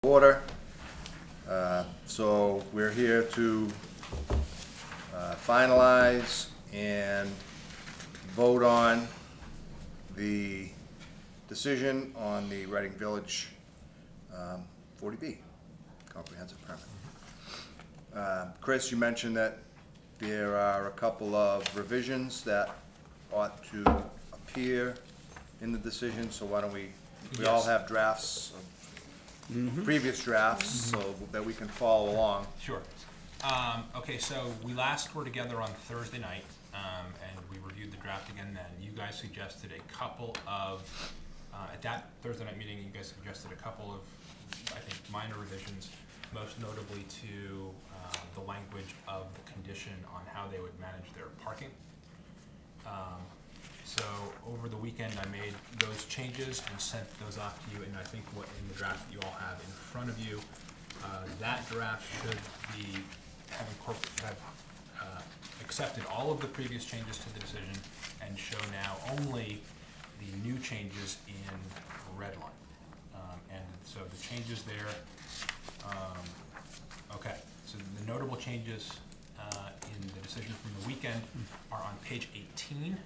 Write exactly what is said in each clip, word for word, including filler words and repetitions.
Order. Uh, so we're here to uh, finalize and vote on the decision on the Reading Village um, forty B comprehensive permit. Uh, Chris, you mentioned that there are a couple of revisions that ought to appear in the decision, so why don't we, we all Yes. have drafts of Mm-hmm. previous drafts, so that we can follow along. Sure. Um, okay, so we last were together on Thursday night, um, and we reviewed the draft again then. You guys suggested a couple of, uh, at that Thursday night meeting, you guys suggested a couple of, I think, minor revisions, most notably to uh, the language of the condition on how they would manage their parking. Um, So over the weekend, I made those changes and sent those off to you, and I think what in the draft that you all have in front of you, uh, that draft should be, have incorporated, have uh, accepted all of the previous changes to the decision and show now only the new changes in red line. Um, and so the changes there, um, okay, so the notable changes uh, in the decision from the weekend are on page eighteen.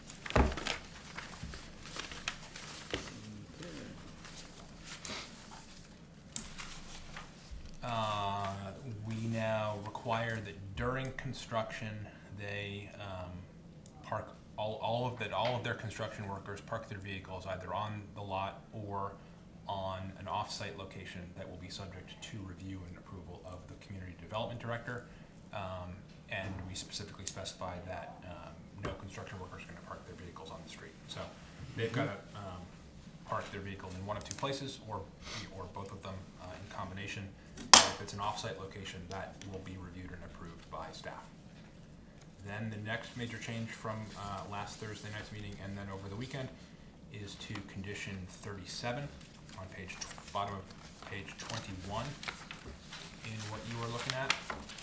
Uh, we now require that during construction, they um, park all, all of that. All of their construction workers park their vehicles either on the lot or on an off-site location that will be subject to review and approval of the community development director. Um, and we specifically specify that um, no construction workers are going to park their vehicles on the street. So they've got to um, park their vehicle in one of two places, or or both of them uh, in combination. If it's an off-site location, that will be reviewed and approved by staff. Then the next major change from uh, last Thursday night's meeting and then over the weekend is to condition thirty-seven on page bottom of page twenty-one in what you are looking at.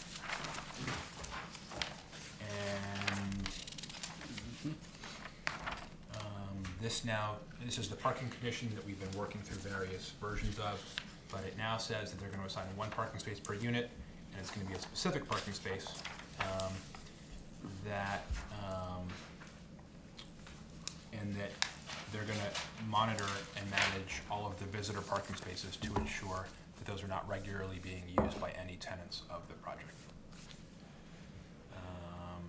And um, this now, this is the parking condition that we've been working through various versions of. But it now says that they're going to assign one parking space per unit, and it's going to be a specific parking space um, that, um, and that they're going to monitor and manage all of the visitor parking spaces to ensure that those are not regularly being used by any tenants of the project. Um,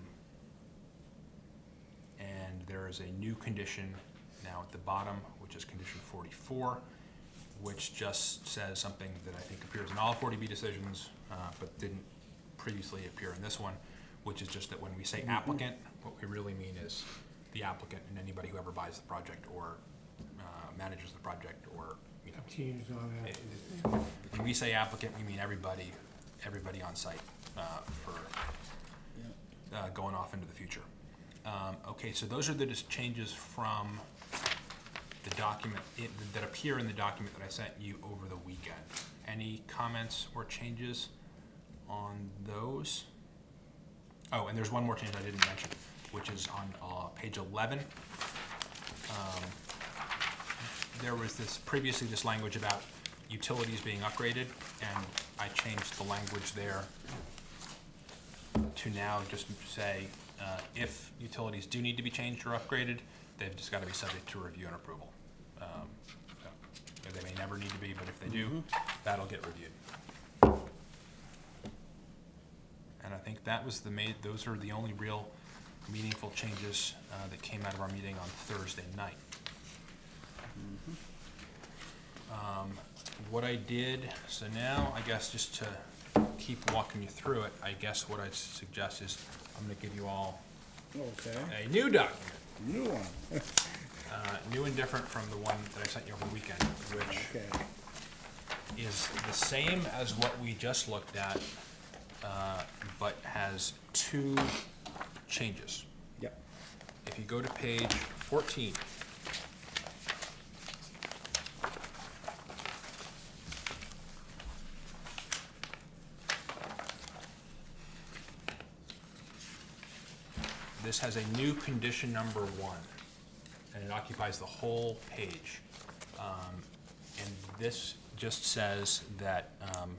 and there is a new condition now at the bottom, which is condition forty-four. Which just says something that I think appears in all forty B decisions, uh, but didn't previously appear in this one, which is just that when we say applicant, what we really mean is the applicant and anybody who ever buys the project or uh, manages the project, or you know. Continues on that. It, it, when we say applicant, we mean everybody, everybody on site uh, for uh, going off into the future. Um, okay, so those are the just changes from the document it, that appear in the document that I sent you over the weekend. Any comments or changes on those? Oh, and there's one more change I didn't mention, which is on uh, page eleven. Um, there was this previously this language about utilities being upgraded, and I changed the language there to now just say uh, if utilities do need to be changed or upgraded, they've just got to be subject to review and approval. Um, so they may never need to be, but if they do, mm-hmm. that'll get reviewed. And I think that was the made. Those are the only real meaningful changes uh, that came out of our meeting on Thursday night. Mm-hmm. um, what I did. So now, I guess just to keep walking you through it, I guess what I suggest is I'm going to give you all Okay. a new document. New one. Uh, new and different from the one that I sent you over the weekend, which Okay. is the same as what we just looked at, uh, but has two changes. Yep. If you go to page fourteen, this has a new condition number one, and it occupies the whole page. Um, and this just says that um,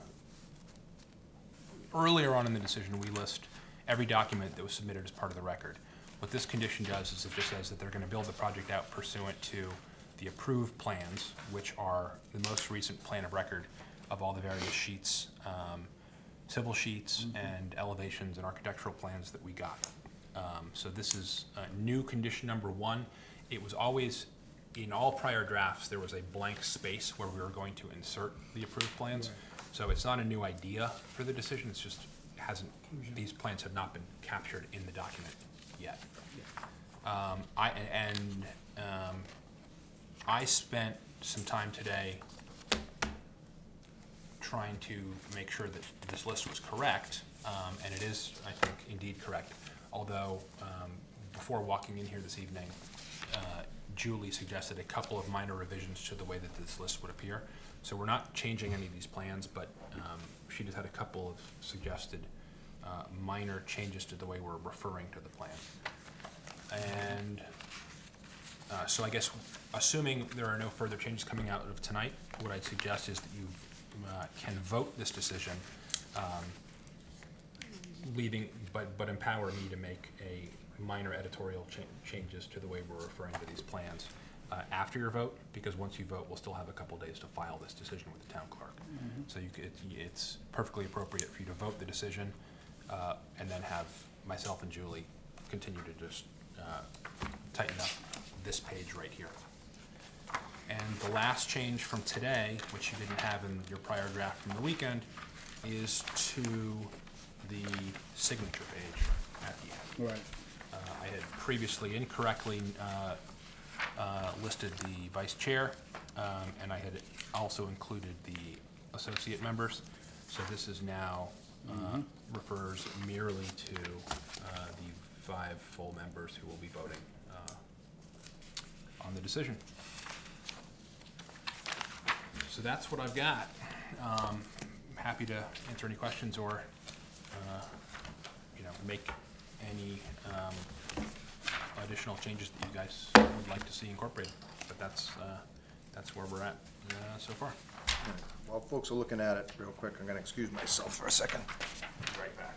earlier on in the decision, we list every document that was submitted as part of the record. What this condition does is it just says that they're going to build the project out pursuant to the approved plans, which are the most recent plan of record of all the various sheets, um, civil sheets and elevations and architectural plans that we got. Um, so this is uh, new condition number one. It was always, in all prior drafts, there was a blank space where we were going to insert the approved plans. Right. So it's not a new idea for the decision, it's just hasn't, these plans have not been captured in the document yet. Um, I, and um, I spent some time today trying to make sure that this list was correct, um, and it is, I think, indeed correct. Although, um, before walking in here this evening, uh, Julie suggested a couple of minor revisions to the way that this list would appear. So we're not changing any of these plans, but um, she just had a couple of suggested uh, minor changes to the way we're referring to the plan. And uh, so I guess, assuming there are no further changes coming out of tonight, what I'd suggest is that you uh, can vote this decision, um, leaving, but, but empower me to make a minor editorial cha changes to the way we're referring to these plans uh, after your vote, because once you vote, we'll still have a couple days to file this decision with the town clerk. Mm-hmm. So you could, it's perfectly appropriate for you to vote the decision uh, and then have myself and Julie continue to just uh, tighten up this page right here. And the last change from today, which you didn't have in your prior draft from the weekend, is to the signature page at the end. Right. Uh, I had previously incorrectly uh, uh, listed the vice chair, um, and I had also included the associate members. So this is now uh, mm-hmm. refers merely to uh, the five full members who will be voting uh, on the decision. So that's what I've got. Um, I'm happy to answer any questions or uh, you know, make any um, additional changes that you guys would like to see incorporated. But that's uh, that's where we're at uh, so far. Right. While folks are looking at it real quick, I'm going to excuse myself for a second. Be right back.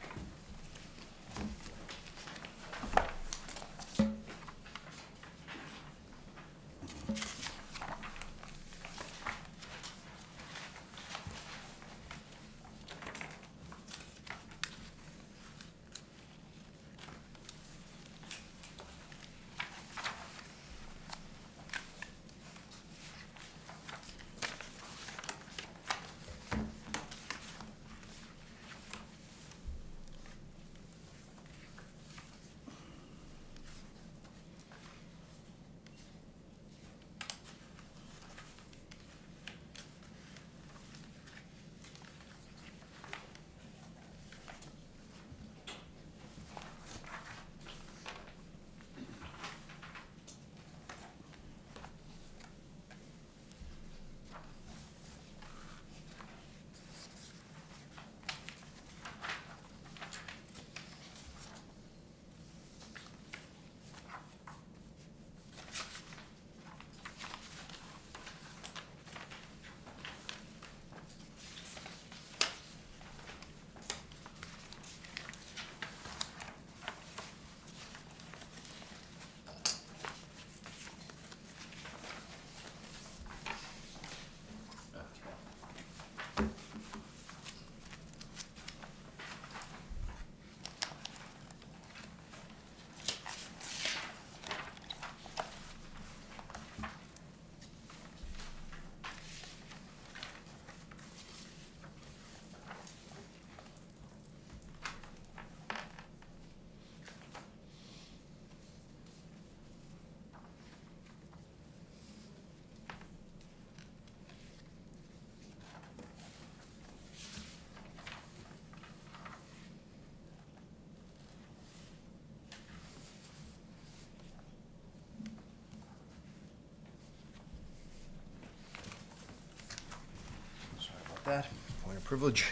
That point of privilege.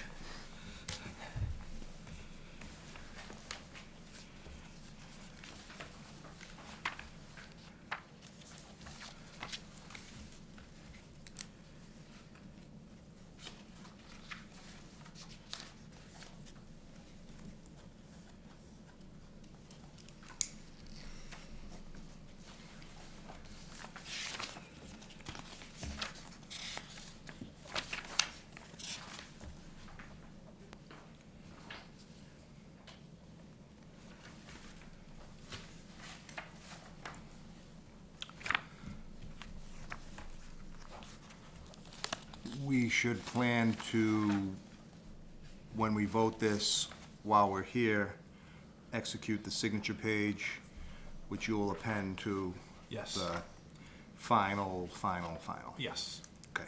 should plan to, when we vote this, while we're here, execute the signature page, which you will append to Yes. the final, final, final. Yes. Okay.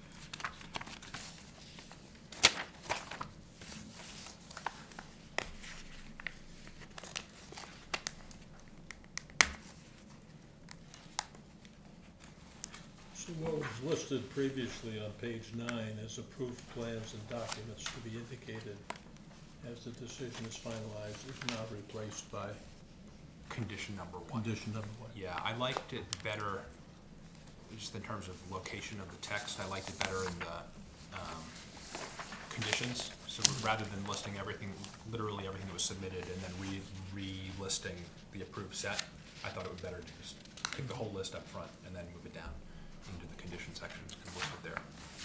So what was listed previously on page nine as approved plans and documents to be indicated as the decision is finalized is now replaced by Condition number one. condition number one. Yeah, I liked it better, just in terms of location of the text, I liked it better in the, um, conditions. So rather than listing everything, literally everything that was submitted, and then re, re-listing the approved set, I thought it would be better to just pick the whole list up front and then move it down into the condition sections and list it there.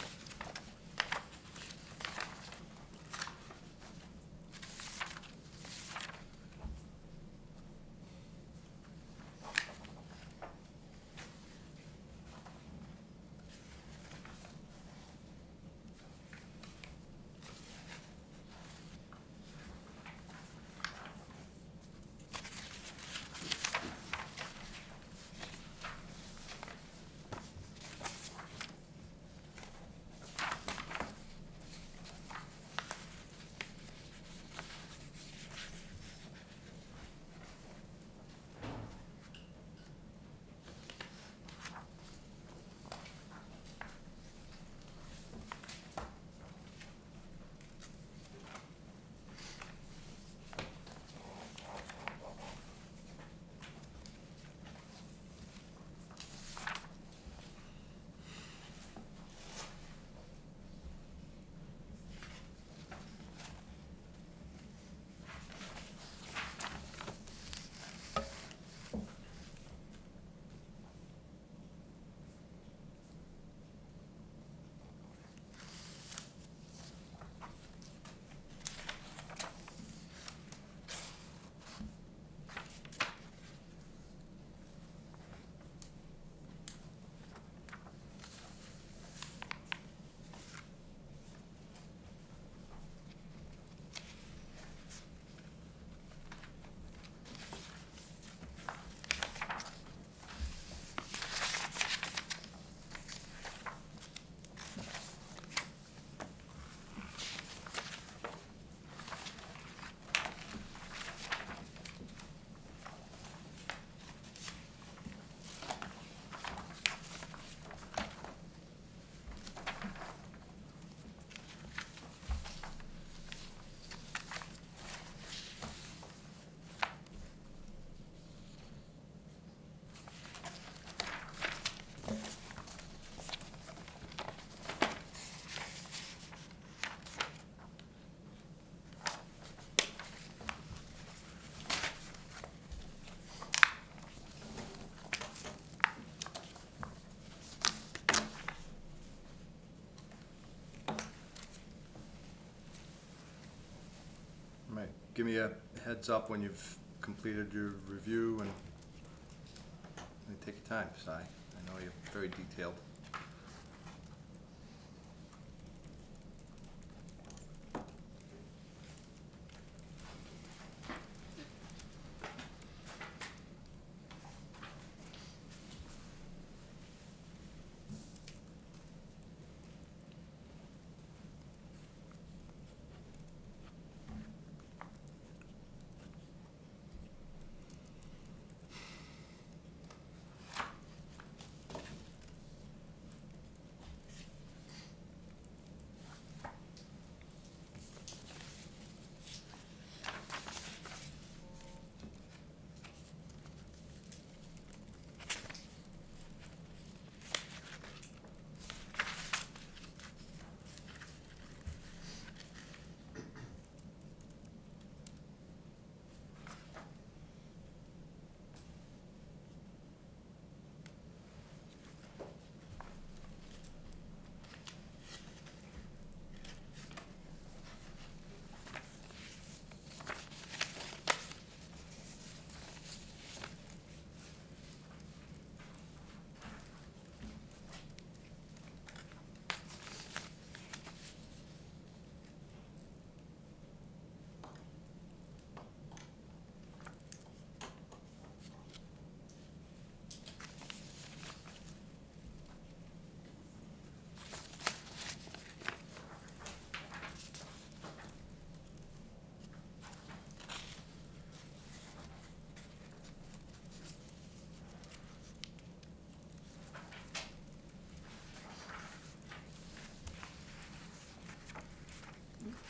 Right, give me a heads up when you've completed your review and, and take your time, Si. I know you're very detailed.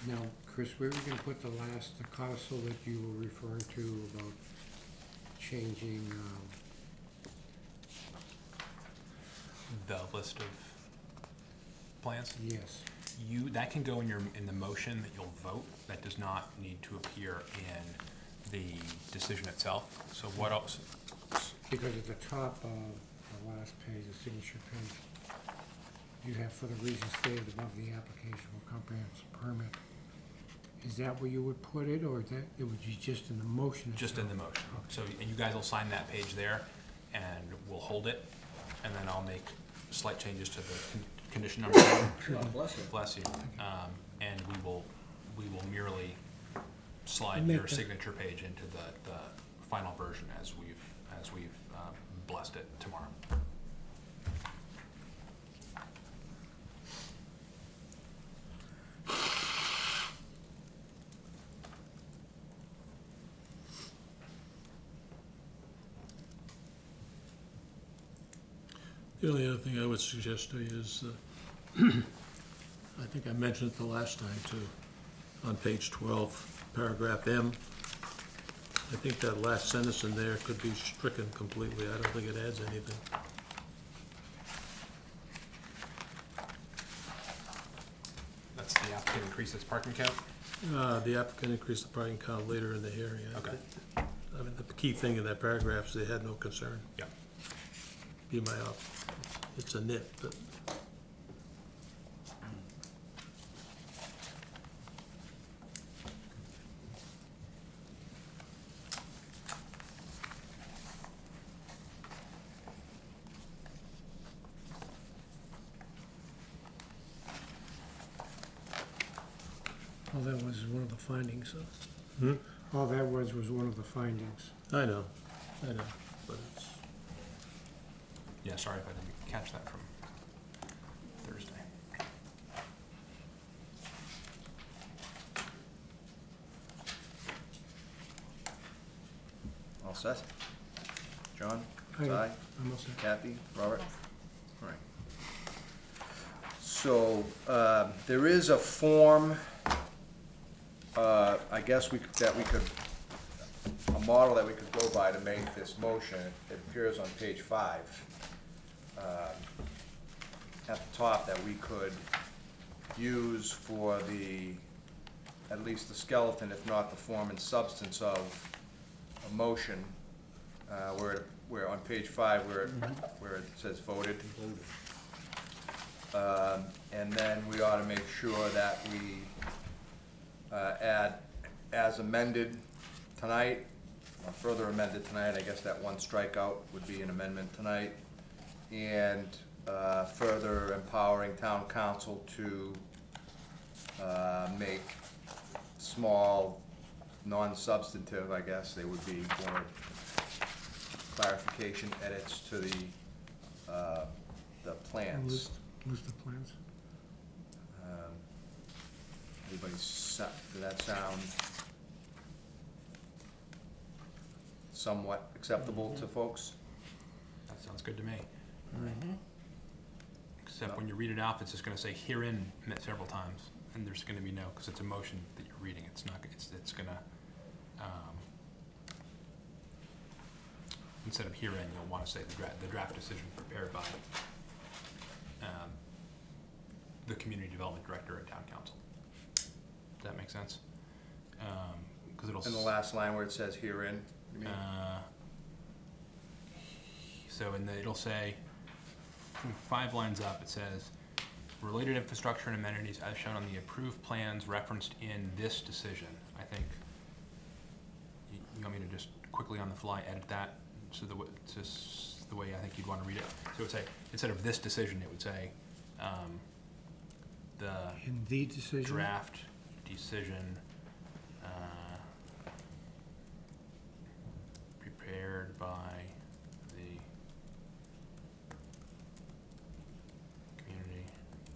Now, Chris, where are we gonna put the last, the codicil that you were referring to about changing, um, The list of plans, yes, you, that can go in your, in the motion that you'll vote. That does not need to appear in the decision itself. So what else? because at the top of the last page, the signature page, you have for the reasons stated above the application for comprehensive permit. Is that where you would put it, or that, it would be just in the motion Just in the itself? motion. So, and you guys will sign that page there, and we'll hold it, and then I'll make slight changes to the con- condition number one. God bless you. Bless you. Um, and we will, we will merely slide Make your the- signature page into the, the final version as we've, as we've, um, blessed it tomorrow. The only other thing I would suggest to you is, uh, I think I mentioned it the last time too, on page twelve, paragraph M. I think that last sentence in there could be stricken completely. I don't think it adds anything. That's the applicant increase its parking count? Uh, the applicant increased the parking count later in the hearing. I Okay. think- I mean, the key thing in that paragraph is they had no concern. Yeah. Be my op, it's a nit, but All that was one of the findings, so. Hmm? All that was, was one of the findings. I know, I know, but it's, Yeah, sorry if I didn't catch that from Thursday. All set? John? Aye. Ty? I'm all set. Kathy? Robert? All right. So, uh, there is a form, uh, I guess we, could- that we could, a model that we could go by to make this motion. It appears on page five. um, At the top that we could use for the, at least the skeleton, if not the form and substance of a motion, uh, where, where on page five, where, it- where it says voted. Um, and then we ought to make sure that we, uh, add as amended tonight, or further amended tonight, I guess that one strikeout would be an amendment tonight, and, uh, further empowering town council to, uh, make small, non-substantive, I guess, they would be more clarification edits to the, uh, the plans. List, list of plans. Um, Everybody, does that sound somewhat acceptable to folks? That sounds good to me. Except when you read it off, it's just gonna say herein met several times, and there's gonna be no, because it's a motion that you're reading, it's not, it's, it's gonna, um, instead of herein, you'll wanna say the draft, the draft decision prepared by, um, the community development director and town council. Does that make sense? Um, cause it'll. In the s- last line where it says herein, you mean? uh, So in the, it'll say, from five lines up, it says, related infrastructure and amenities as shown on the approved plans referenced in this decision. I think, you, you want me to just quickly on the fly edit that, so the, w- just the way I think you'd wanna read it? So it would say, instead of this decision, it would say, um, the In the decision? draft decision, uh, prepared by the community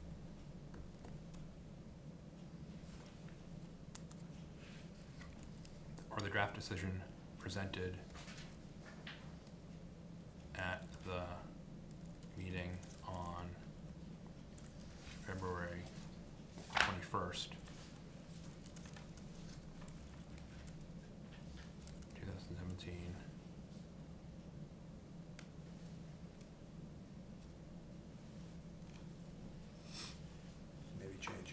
or the draft decision presented at the meeting on February twenty-first,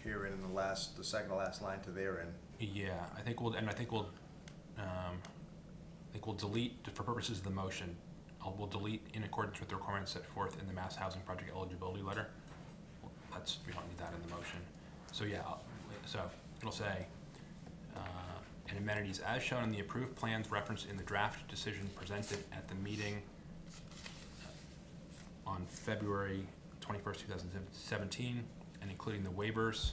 here in the last, the second to last line to there in. Yeah, I think we'll, and I think we'll, um, I think we'll delete, for purposes of the motion, I'll, we'll delete in accordance with the requirements set forth in the Mass Housing Project eligibility letter. That's, we don't need that in the motion. So yeah, I'll- so it'll say, uh, and amenities as shown in the approved plans referenced in the draft decision presented at the meeting on February twenty-first, two thousand seventeen, and including the waivers.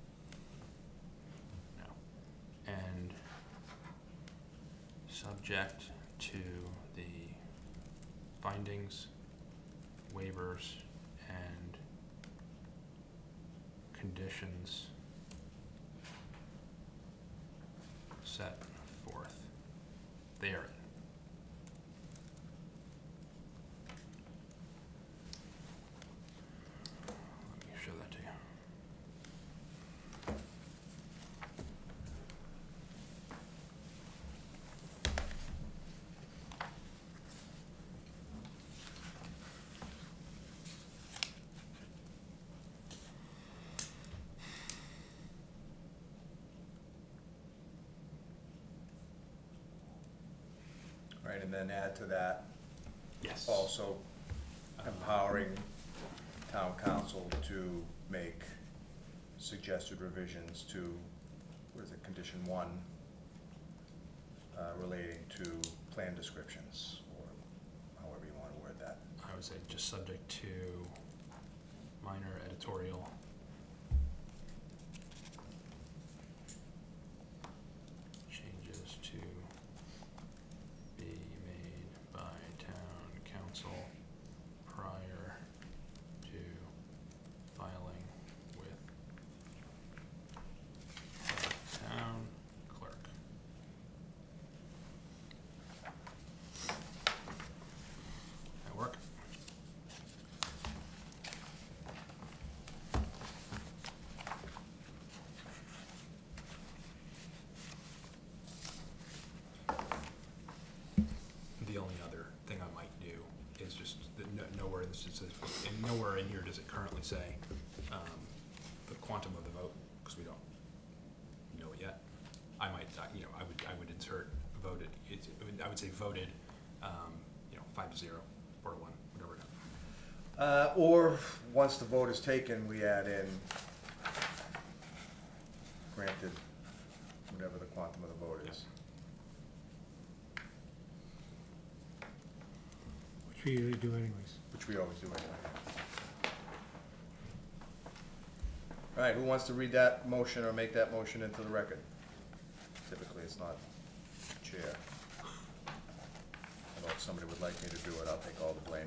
No. And subject to the findings, waivers, and conditions set forth therein. Let me show that to you. Right, and then add to that Yes. also empowering town council to make suggested revisions to, what is it, condition one, uh, relating to plan descriptions, or however you wanna word that. I would say just subject to minor editorial changes to be made by town council prior to filing with the town clerk. That work? The only other thing I might do is just, that no- nowhere, this is, and nowhere in here does it currently say, um, the quantum of the vote, because we don't know it yet. I might, uh, you know, I would, I would insert voted, it's, I would say voted, um, you know, five to zero, four to one, whatever. it is. Uh, or, once the vote is taken, we add in granted, whatever the quantum of the vote is. Which we usually do anyways. Which we always do anyway. All right, who wants to read that motion or make that motion into the record? Typically, it's not chair. Although if somebody would like me to do it, I'll take all the blame.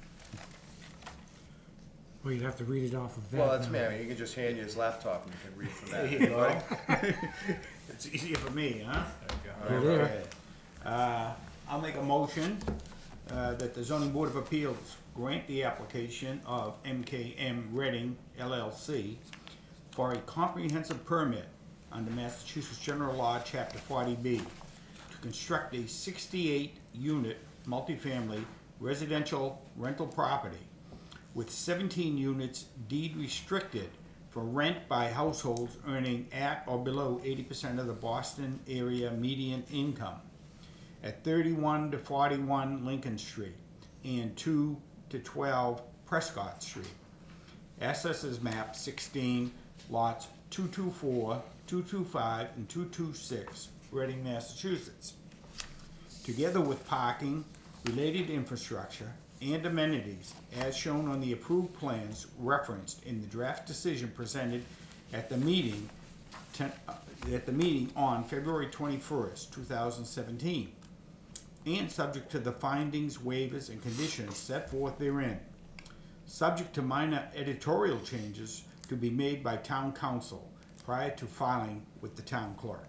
Well, you'd have to read it off of that. Well, that's now. me, I mean, you can just hand you his laptop and you can read from that. There you go. It's easier for me, huh? You're All right. there. Okay. Uh, I'll make a motion uh, that the zoning board of appeals grant the application of M K M Reading L L C for a comprehensive permit under Massachusetts General Law, Chapter forty B, to construct a sixty-eight unit multifamily residential rental property with seventeen units deed restricted for rent by households earning at or below eighty percent of the Boston area median income at thirty-one to forty-one Lincoln Street and two to twelve Prescott Street. Assessors map sixteen, lots two twenty-four, two twenty-five, and two twenty-six, Reading, Massachusetts. Together with parking, related infrastructure, and amenities as shown on the approved plans referenced in the draft decision presented at the meeting ten, uh, at the meeting on February twenty-first, two thousand seventeen, and subject to the findings, waivers, and conditions set forth therein, subject to minor editorial changes to be made by town council prior to filing with the town clerk.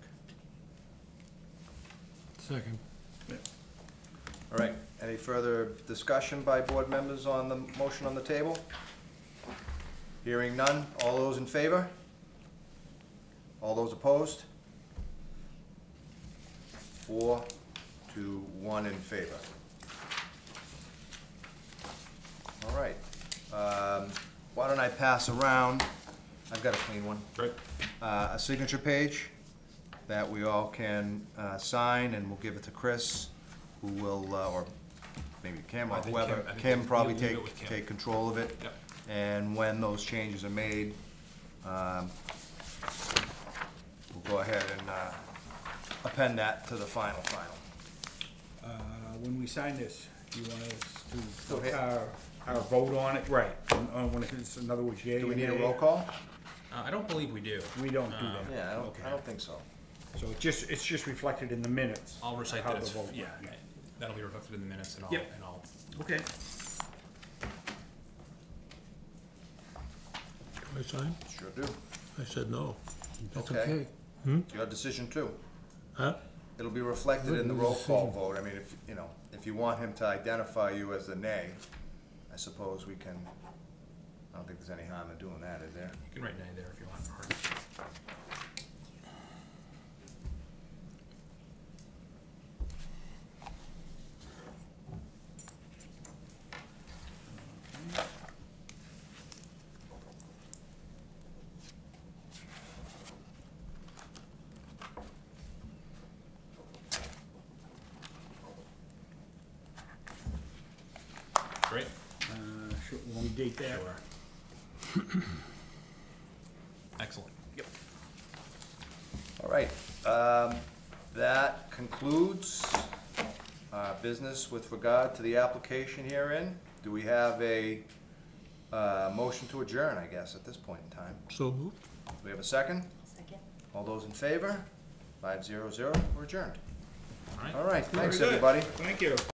Second. All right, any further discussion by board members on the motion on the table? Hearing none, all those in favor? All those opposed? Four to one in favor. All right, um, why don't I pass around I've got a clean one. Great. Uh, a signature page that we all can, uh, sign, and we'll give it to Chris, who will, uh, or maybe Kim, or I think whoever. Kim- I think Kim we'll probably leave it take, with Kim. take control of it. Yep. And when those changes are made, um, we'll go ahead and, uh, append that to the final, final. Uh, when we sign this, do you want us to Go put ahead. our, our vote on it? Right. On, on when it's, in other words, yea Do we and need a nay? roll call? Uh, I don't believe we do. We don't do Um, that. Yeah, I don't, Okay. I don't think so. So it just, it's just reflected in the minutes. I'll recite how that the it's, vote yeah, went, that'll be reflected in the minutes and I'll, Yep. and I'll, Okay. Do I sign? Sure do. I said no. That's Okay. okay. It's your decision too. Huh? It'll be reflected in the Written roll call decision. vote. I mean, if, you know, if you want him to identify you as the nay, I suppose we can, I don't think there's any harm in doing that, is there? you can write nay there if you want. or- Great. Uh, should, when we date that? Sure. Excellent. Yep. All right, um, that concludes our business with regard to the application herein. Do we have a, uh, motion to adjourn, I guess, at this point in time? So moved. Do we have a second? Second. All those in favor? Five zero zero, we're adjourned. All right. All right, thanks, Very good. everybody. Thank you.